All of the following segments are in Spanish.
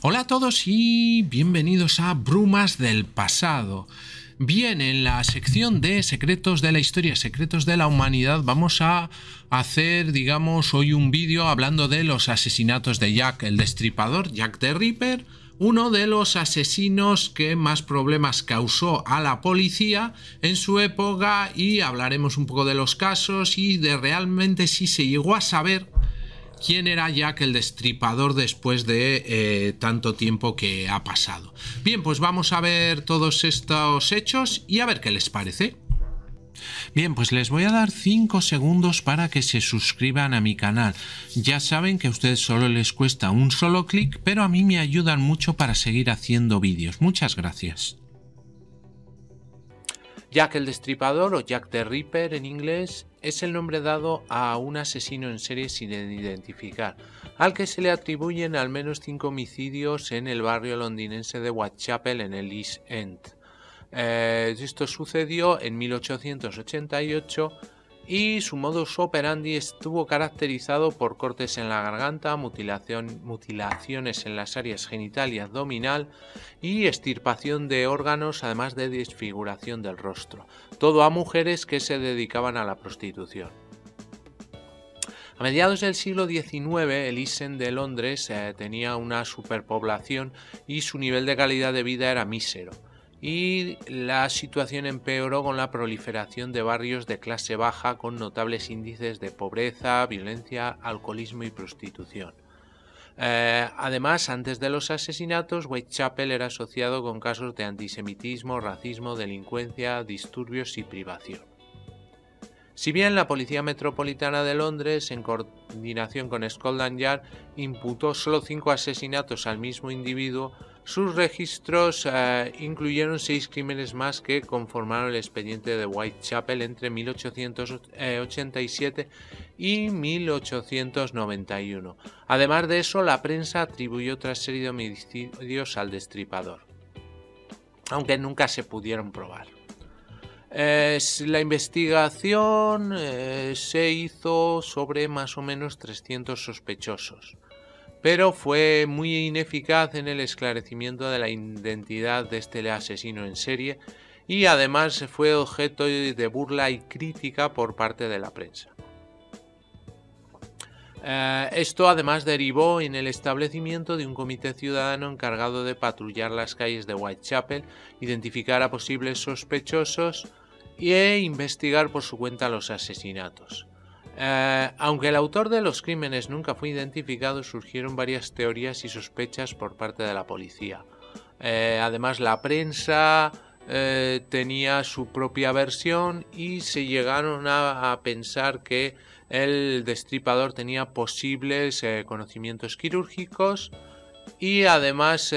Hola a todos y bienvenidos a Brumas del Pasado. Bien, en la sección de Secretos de la Historia, Secretos de la Humanidad, vamos a hacer, digamos, hoy un vídeo hablando de los asesinatos de Jack el Destripador, Jack the Ripper, uno de los asesinos que más problemas causó a la policía en su época, y hablaremos un poco de los casos y de realmente si se llegó a saber quién era Jack el Destripador después de tanto tiempo que ha pasado. Bien, pues vamos a ver todos estos hechos y a ver qué les parece. Bien, pues les voy a dar 5 segundos para que se suscriban a mi canal. Ya saben que a ustedes solo les cuesta un solo clic, pero a mí me ayudan mucho para seguir haciendo vídeos. Muchas gracias. Jack el Destripador, o Jack the Ripper en inglés, es el nombre dado a un asesino en serie sin identificar, al que se le atribuyen al menos 5 homicidios en el barrio londinense de Whitechapel en el East End. Esto sucedió en 1888 y su modus operandi estuvo caracterizado por cortes en la garganta, mutilaciones en las áreas genital y abdominal y extirpación de órganos, además de desfiguración del rostro. Todo a mujeres que se dedicaban a la prostitución. A mediados del siglo XIX, el East End de Londres tenía una superpoblación y su nivel de calidad de vida era mísero. Y la situación empeoró con la proliferación de barrios de clase baja con notables índices de pobreza, violencia, alcoholismo y prostitución. Además, antes de los asesinatos, Whitechapel era asociado con casos de antisemitismo, racismo, delincuencia, disturbios y privación. Si bien la Policía Metropolitana de Londres, en coordinación con Scotland Yard, imputó solo 5 asesinatos al mismo individuo, sus registros incluyeron 6 crímenes más que conformaron el expediente de Whitechapel entre 1887 y 1891. Además de eso, la prensa atribuyó otra serie de homicidios al Destripador, aunque nunca se pudieron probar. La investigación se hizo sobre más o menos 300 sospechosos, pero fue muy ineficaz en el esclarecimiento de la identidad de este asesino en serie y además fue objeto de burla y crítica por parte de la prensa. Esto además derivó en el establecimiento de un comité ciudadano encargado de patrullar las calles de Whitechapel, identificar a posibles sospechosos e investigar por su cuenta los asesinatos. Aunque el autor de los crímenes nunca fue identificado, surgieron varias teorías y sospechas por parte de la policía. Además, la prensa tenía su propia versión y se llegaron a pensar que el destripador tenía posibles conocimientos quirúrgicos y además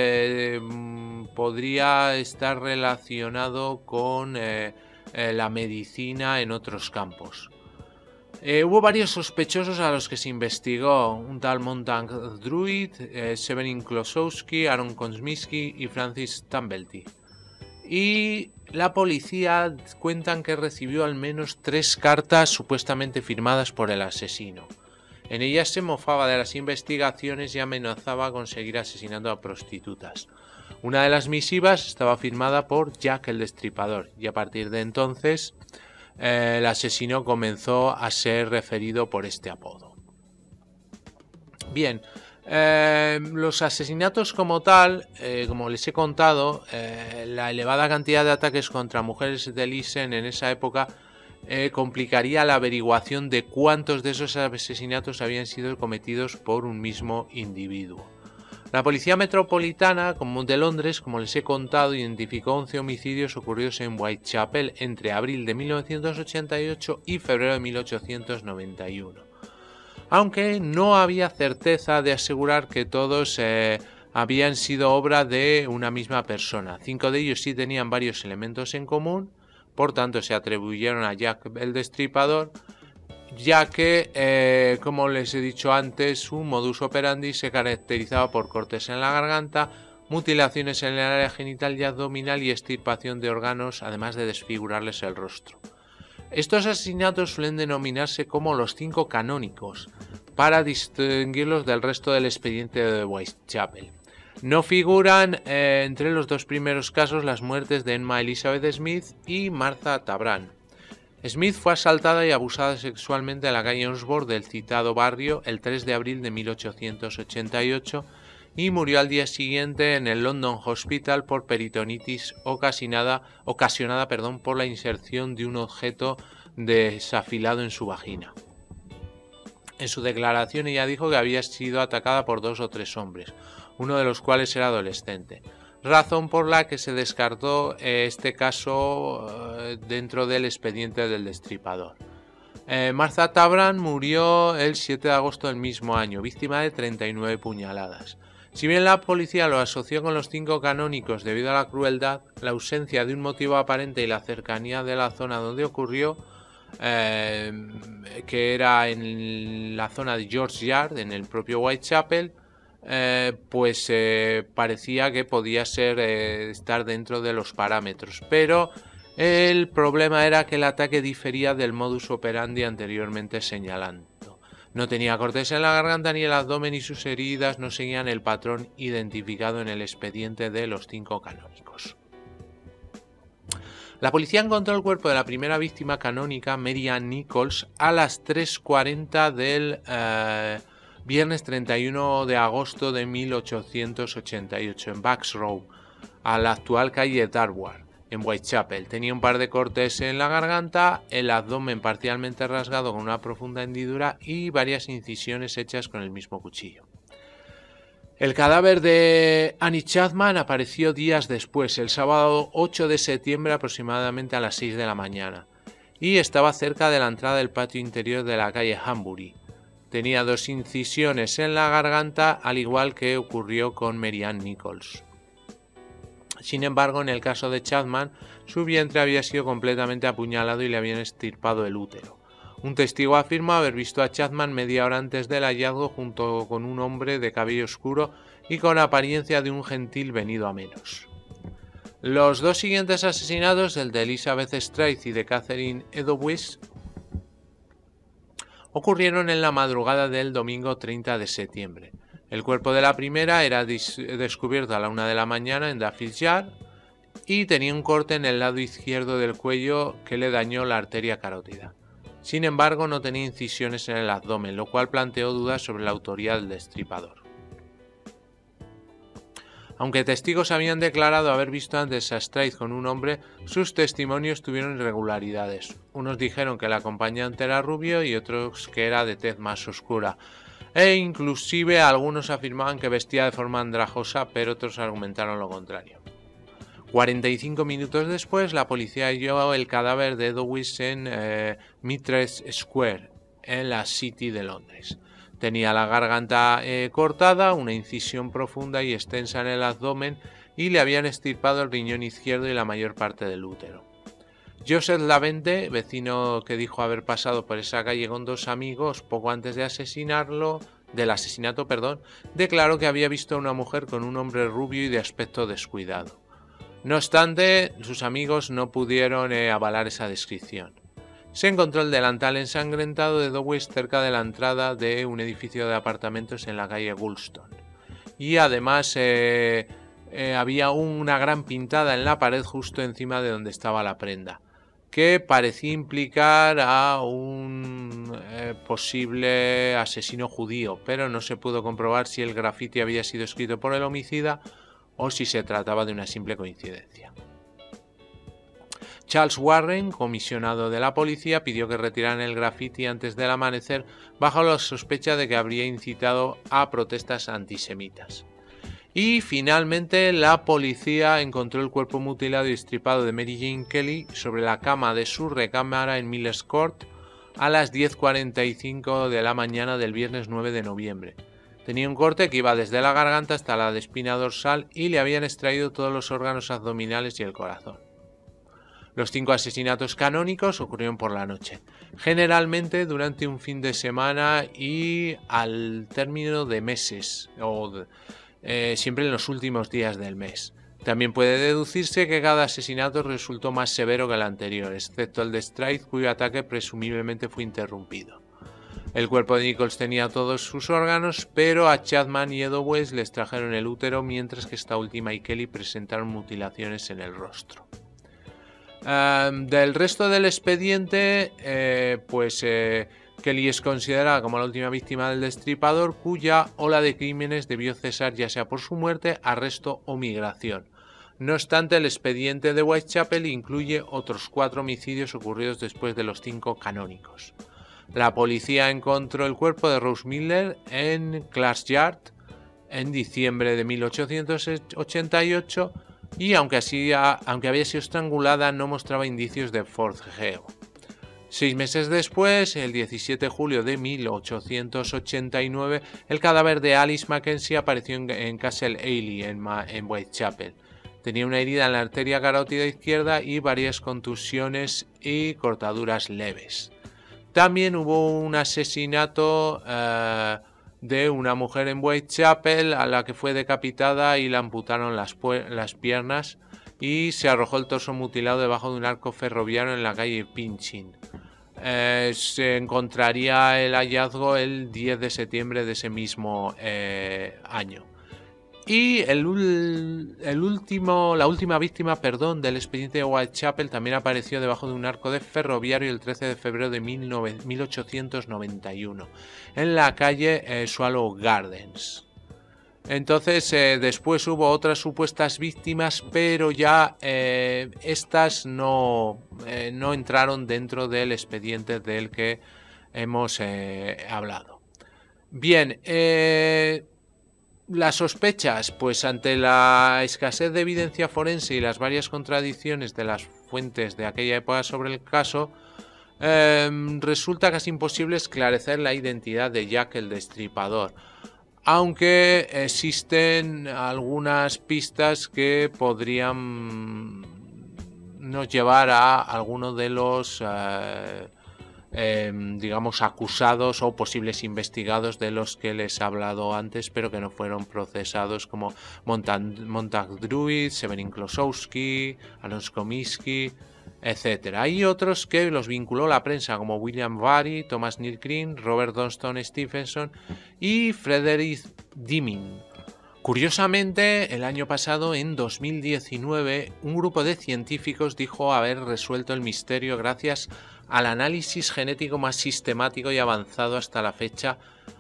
podría estar relacionado con la medicina en otros campos. Hubo varios sospechosos a los que se investigó, un tal Montague Druid, Severin Klosowski, Aaron Kosminski y Francis Tamblety. Y la policía cuentan que recibió al menos 3 cartas supuestamente firmadas por el asesino. En ellas se mofaba de las investigaciones y amenazaba con seguir asesinando a prostitutas. Una de las misivas estaba firmada por Jack el Destripador y a partir de entonces el asesino comenzó a ser referido por este apodo. Bien, los asesinatos como tal, como les he contado, la elevada cantidad de ataques contra mujeres del East End en esa época complicaría la averiguación de cuántos de esos asesinatos habían sido cometidos por un mismo individuo. La Policía Metropolitana de Londres, como les he contado, identificó 11 homicidios ocurridos en Whitechapel entre abril de 1988 y febrero de 1891. Aunque no había certeza de asegurar que todos habían sido obra de una misma persona. 5 de ellos sí tenían varios elementos en común, por tanto se atribuyeron a Jack el Destripador, ya que, como les he dicho antes, su modus operandi se caracterizaba por cortes en la garganta, mutilaciones en el área genital y abdominal y extirpación de órganos, además de desfigurarles el rostro. Estos asesinatos suelen denominarse como los 5 canónicos, para distinguirlos del resto del expediente de Whitechapel. No figuran entre los dos primeros casos las muertes de Emma Elizabeth Smith y Martha Tabram. Smith fue asaltada y abusada sexualmente en la calle Onslow del citado barrio el 3 de abril de 1888 y murió al día siguiente en el London Hospital por peritonitis ocasionada por la inserción de un objeto desafilado en su vagina. En su declaración ella dijo que había sido atacada por 2 o 3 hombres, uno de los cuales era adolescente, razón por la que se descartó este caso dentro del expediente del destripador. Martha Tabram murió el 7 de agosto del mismo año, víctima de 39 puñaladas. Si bien la policía lo asoció con los 5 canónicos debido a la crueldad, la ausencia de un motivo aparente y la cercanía de la zona donde ocurrió, que era en la zona de George Yard, en el propio Whitechapel, parecía que podía ser estar dentro de los parámetros, pero el problema era que el ataque difería del modus operandi anteriormente señalado. No tenía cortes en la garganta ni el abdomen y sus heridas no seguían el patrón identificado en el expediente de los 5 canónicos. La policía encontró el cuerpo de la primera víctima canónica, Mary Ann Nichols, a las 3:40 del viernes 31 de agosto de 1888 en Bucks Row, a la actual calle Dartward, en Whitechapel. Tenía un par de cortes en la garganta, el abdomen parcialmente rasgado con una profunda hendidura y varias incisiones hechas con el mismo cuchillo. El cadáver de Annie Chapman apareció días después, el sábado 8 de septiembre aproximadamente a las 6 de la mañana, y estaba cerca de la entrada del patio interior de la calle Hanbury. Tenía 2 incisiones en la garganta, al igual que ocurrió con Mary Ann Nichols. Sin embargo, en el caso de Chapman, su vientre había sido completamente apuñalado y le habían extirpado el útero. Un testigo afirmó haber visto a Chapman media hora antes del hallazgo junto con un hombre de cabello oscuro y con apariencia de un gentil venido a menos. Los 2 siguientes asesinatos, el de Elizabeth Stride y de Catherine Eddowes, ocurrieron en la madrugada del domingo 30 de septiembre. El cuerpo de la primera era descubierto a la 1 de la mañana en Duffield Yard y tenía un corte en el lado izquierdo del cuello que le dañó la arteria carótida. Sin embargo, no tenía incisiones en el abdomen, lo cual planteó dudas sobre la autoría del destripador. Aunque testigos habían declarado haber visto antes a Stride con un hombre, sus testimonios tuvieron irregularidades. Unos dijeron que el acompañante era rubio y otros que era de tez más oscura, e inclusive algunos afirmaban que vestía de forma andrajosa, pero otros argumentaron lo contrario. 45 minutos después, la policía halló el cadáver de Eddowes en Mistress Square, en la City de Londres. Tenía la garganta cortada, una incisión profunda y extensa en el abdomen y le habían extirpado el riñón izquierdo y la mayor parte del útero. Joseph Lavende, vecino que dijo haber pasado por esa calle con 2 amigos poco antes del asesinato, declaró que había visto a una mujer con un hombre rubio y de aspecto descuidado. No obstante, sus amigos no pudieron avalar esa descripción. Se encontró el delantal ensangrentado de Eddowes cerca de la entrada de un edificio de apartamentos en la calle Goulston. Y además había una gran pintada en la pared justo encima de donde estaba la prenda, que parecía implicar a un posible asesino judío, pero no se pudo comprobar si el grafiti había sido escrito por el homicida o si se trataba de una simple coincidencia. Charles Warren, comisionado de la policía, pidió que retiraran el grafiti antes del amanecer bajo la sospecha de que habría incitado a protestas antisemitas. Y finalmente la policía encontró el cuerpo mutilado y estripado de Mary Jane Kelly sobre la cama de su recámara en Miller's Court a las 10:45 de la mañana del viernes 9 de noviembre. Tenía un corte que iba desde la garganta hasta la espina dorsal y le habían extraído todos los órganos abdominales y el corazón. Los 5 asesinatos canónicos ocurrieron por la noche, generalmente durante un fin de semana y al término de meses, siempre en los últimos días del mes. También puede deducirse que cada asesinato resultó más severo que el anterior, excepto el de Stride, cuyo ataque presumiblemente fue interrumpido. El cuerpo de Nichols tenía todos sus órganos, pero a Chapman y Eddowes les trajeron el útero, mientras que esta última y Kelly presentaron mutilaciones en el rostro. Del resto del expediente, Kelly es considerada como la última víctima del destripador, cuya ola de crímenes debió cesar ya sea por su muerte, arresto o migración. No obstante, el expediente de Whitechapel incluye otros 4 homicidios ocurridos después de los 5 canónicos. La policía encontró el cuerpo de Rose Miller en Clark's Yard en diciembre de 1888 y aunque había sido estrangulada, no mostraba indicios de forcejeo. 6 meses después, el 17 de julio de 1889, el cadáver de Alice Mackenzie apareció en Castle Ailey, en Whitechapel. Tenía una herida en la arteria carótida izquierda y varias contusiones y cortaduras leves. También hubo un asesinato de una mujer en Whitechapel a la que fue decapitada y le amputaron las piernas y se arrojó el torso mutilado debajo de un arco ferroviario en la calle Pinchin. Se encontraría el hallazgo el 10 de septiembre de ese mismo año. Y la última víctima del expediente de Whitechapel también apareció debajo de un arco de ferroviario el 13 de febrero de 1891 en la calle Swallow Gardens. Entonces después hubo otras supuestas víctimas, pero ya estas no entraron dentro del expediente del que hemos hablado. Bien, las sospechas, pues ante la escasez de evidencia forense y las varias contradicciones de las fuentes de aquella época sobre el caso, resulta casi imposible esclarecer la identidad de Jack el Destripador, aunque existen algunas pistas que podrían nos llevar a alguno de los digamos acusados o posibles investigados de los que les he hablado antes, pero que no fueron procesados, como Montag Druid, Severin Klosowski, Alonso Comiskey, etc. Hay otros que los vinculó la prensa, como William Barry, Thomas Neil Green, Robert Johnston Stephenson y Frederick Deming. Curiosamente, el año pasado, en 2019, un grupo de científicos dijo haber resuelto el misterio gracias al análisis genético más sistemático y avanzado hasta la fecha,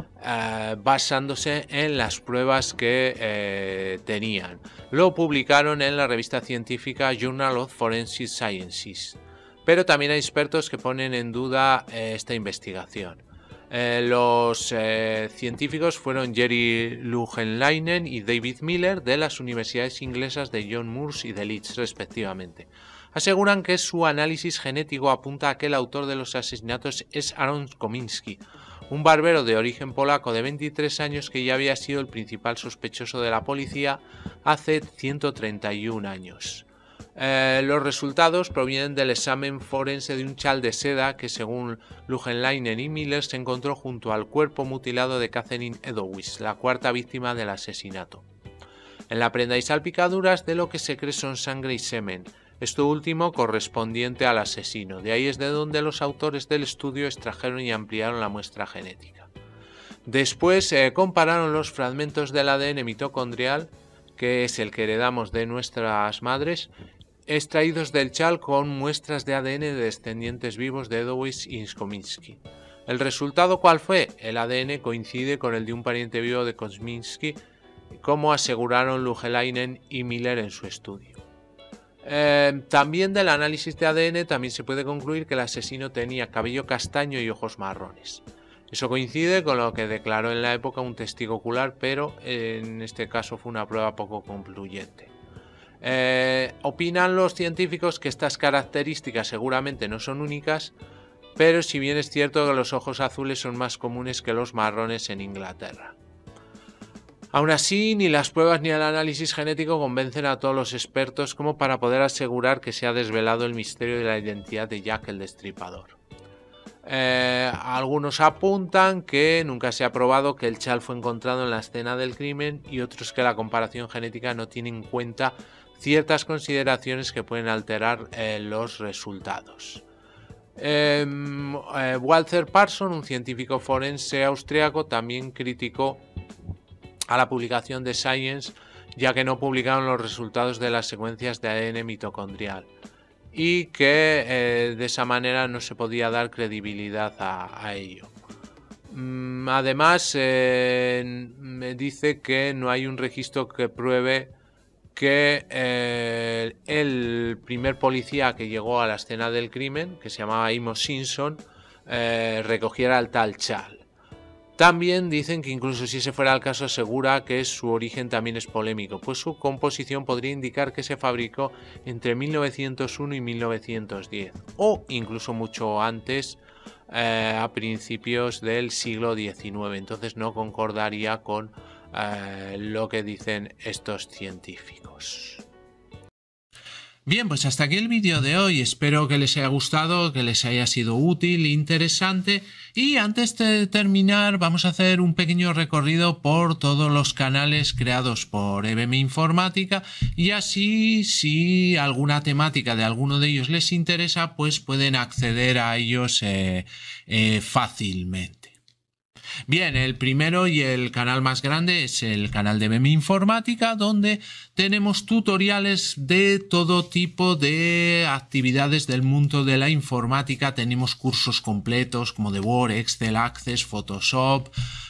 basándose en las pruebas que tenían. Lo publicaron en la revista científica Journal of Forensic Sciences, pero también hay expertos que ponen en duda esta investigación. Los científicos fueron Jerry Lugenleinen y David Miller de las universidades inglesas de John Moores y de Leeds, respectivamente. Aseguran que su análisis genético apunta a que el autor de los asesinatos es Aaron Kominski, un barbero de origen polaco de 23 años que ya había sido el principal sospechoso de la policía hace 131 años. Los resultados provienen del examen forense de un chal de seda que, según Lugenleinen y Miller, se encontró junto al cuerpo mutilado de Catherine Eddowes, la cuarta víctima del asesinato. En la prenda hay salpicaduras de lo que se cree son sangre y semen, esto último correspondiente al asesino. De ahí es de donde los autores del estudio extrajeron y ampliaron la muestra genética. Después compararon los fragmentos del ADN mitocondrial, que es el que heredamos de nuestras madres, extraídos del chal, con muestras de ADN de descendientes vivos de Eddowes y Kominski. ¿El resultado cuál fue? El ADN coincide con el de un pariente vivo de Kominski, como aseguraron Lugenleinen y Miller en su estudio. También del análisis de ADN también se puede concluir que el asesino tenía cabello castaño y ojos marrones. Eso coincide con lo que declaró en la época un testigo ocular, pero en este caso fue una prueba poco concluyente. Opinan los científicos que estas características seguramente no son únicas, pero si bien es cierto que los ojos azules son más comunes que los marrones en Inglaterra. Aún así, ni las pruebas ni el análisis genético convencen a todos los expertos como para poder asegurar que se ha desvelado el misterio de la identidad de Jack el Destripador. Algunos apuntan que nunca se ha probado que el chal fue encontrado en la escena del crimen y otros que la comparación genética no tiene en cuenta ciertas consideraciones que pueden alterar los resultados. Walter Parson, un científico forense austriaco, también criticó a la publicación de Science, ya que no publicaron los resultados de las secuencias de ADN mitocondrial y que de esa manera no se podía dar credibilidad a ello. Además, me dice que no hay un registro que pruebe que el primer policía que llegó a la escena del crimen, que se llamaba Amos Simpson, recogiera al tal Chal. También dicen que incluso si ese fuera el caso, asegura que su origen también es polémico, pues su composición podría indicar que se fabricó entre 1901 y 1910, o incluso mucho antes, a principios del siglo XIX. Entonces no concordaría con lo que dicen estos científicos. Bien, pues hasta aquí el vídeo de hoy. Espero que les haya gustado, que les haya sido útil, interesante. Y antes de terminar, vamos a hacer un pequeño recorrido por todos los canales creados por EBM Informática. Y así, si alguna temática de alguno de ellos les interesa, pues pueden acceder a ellos fácilmente. Bien, el primero y el canal más grande es el canal de EBM Informática, donde tenemos tutoriales de todo tipo de actividades del mundo de la informática. Tenemos cursos completos como de Word, Excel, Access, Photoshop,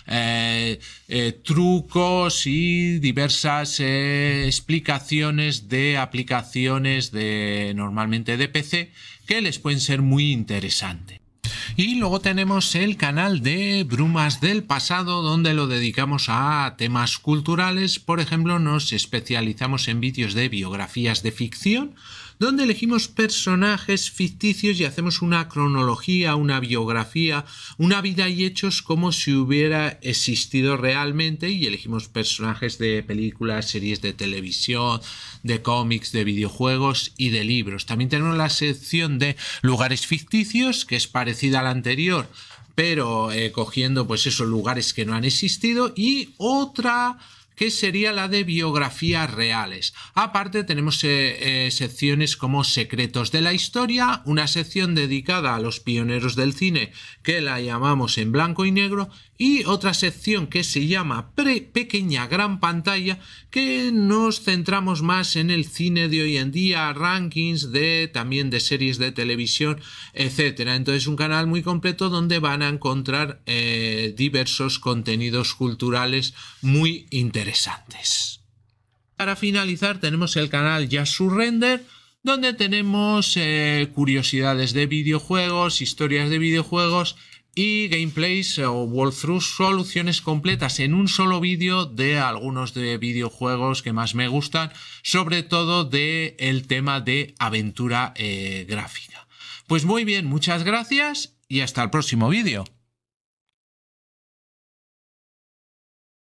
trucos y diversas explicaciones de aplicaciones normalmente de PC que les pueden ser muy interesantes. Y luego tenemos el canal de Brumas del Pasado, donde lo dedicamos a temas culturales. Por ejemplo, nos especializamos en vídeos de biografías de ficción, donde elegimos personajes ficticios y hacemos una cronología, una biografía, una vida y hechos como si hubiera existido realmente, y elegimos personajes de películas, series de televisión, de cómics, de videojuegos y de libros. También tenemos la sección de lugares ficticios, que es parecida a la anterior, pero cogiendo pues esos lugares que no han existido, y otra que sería la de biografías reales. Aparte tenemos secciones como Secretos de la Historia, una sección dedicada a los pioneros del cine que la llamamos En Blanco y Negro, y otra sección que se llama Pequeña Gran Pantalla, que nos centramos más en el cine de hoy en día, rankings también de series de televisión, etcétera. Entonces un canal muy completo donde van a encontrar diversos contenidos culturales muy interesantes. Para finalizar tenemos el canal Just Surrender, donde tenemos curiosidades de videojuegos, historias de videojuegos y gameplays o walkthroughs, soluciones completas en un solo vídeo de algunos de videojuegos que más me gustan, sobre todo del tema de aventura gráfica. Pues muy bien, muchas gracias y hasta el próximo vídeo.